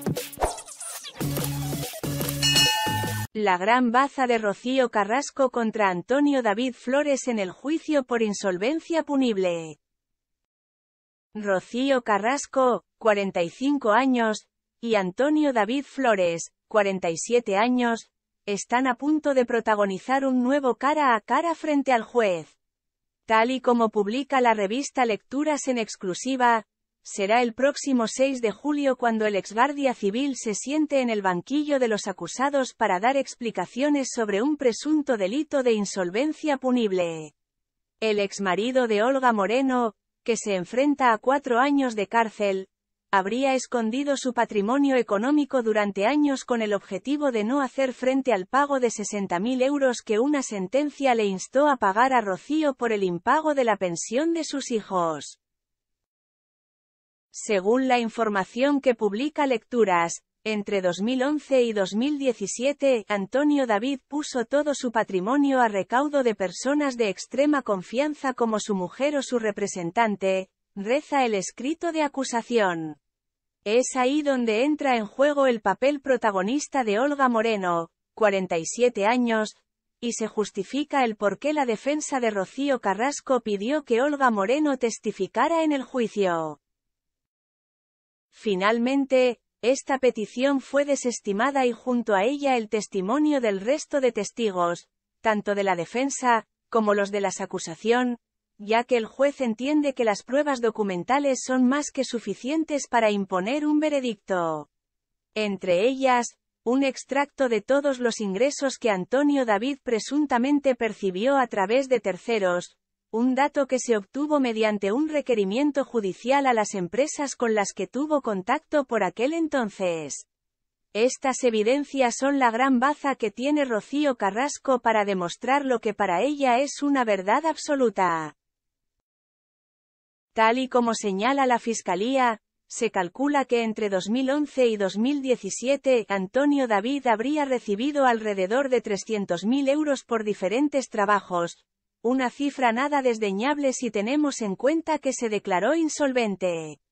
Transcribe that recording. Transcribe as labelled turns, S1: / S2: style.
S1: La gran baza de Rocío Carrasco contra Antonio David Flores en el juicio por insolvencia punible. Rocío Carrasco, 45 años, y Antonio David Flores, 47 años, están a punto de protagonizar un nuevo cara a cara frente al juez. Tal y como publica la revista Lecturas en exclusiva, será el próximo 6 de julio cuando el exguardia civil se siente en el banquillo de los acusados para dar explicaciones sobre un presunto delito de insolvencia punible. El exmarido de Olga Moreno, que se enfrenta a 4 años de cárcel, habría escondido su patrimonio económico durante años con el objetivo de no hacer frente al pago de 60.000 euros que una sentencia le instó a pagar a Rocío por el impago de la pensión de sus hijos. Según la información que publica Lecturas, entre 2011 y 2017, Antonio David puso todo su patrimonio a recaudo de personas de extrema confianza como su mujer o su representante, reza el escrito de acusación. Es ahí donde entra en juego el papel protagonista de Olga Moreno, 47 años, y se justifica el por qué la defensa de Rocío Carrasco pidió que Olga Moreno testificara en el juicio. Finalmente, esta petición fue desestimada y junto a ella el testimonio del resto de testigos, tanto de la defensa, como los de la acusación, ya que el juez entiende que las pruebas documentales son más que suficientes para imponer un veredicto. Entre ellas, un extracto de todos los ingresos que Antonio David presuntamente percibió a través de terceros, un dato que se obtuvo mediante un requerimiento judicial a las empresas con las que tuvo contacto por aquel entonces. Estas evidencias son la gran baza que tiene Rocío Carrasco para demostrar lo que para ella es una verdad absoluta. Tal y como señala la Fiscalía, se calcula que entre 2011 y 2017, Antonio David habría recibido alrededor de 300.000 euros por diferentes trabajos, una cifra nada desdeñable si tenemos en cuenta que se declaró insolvente.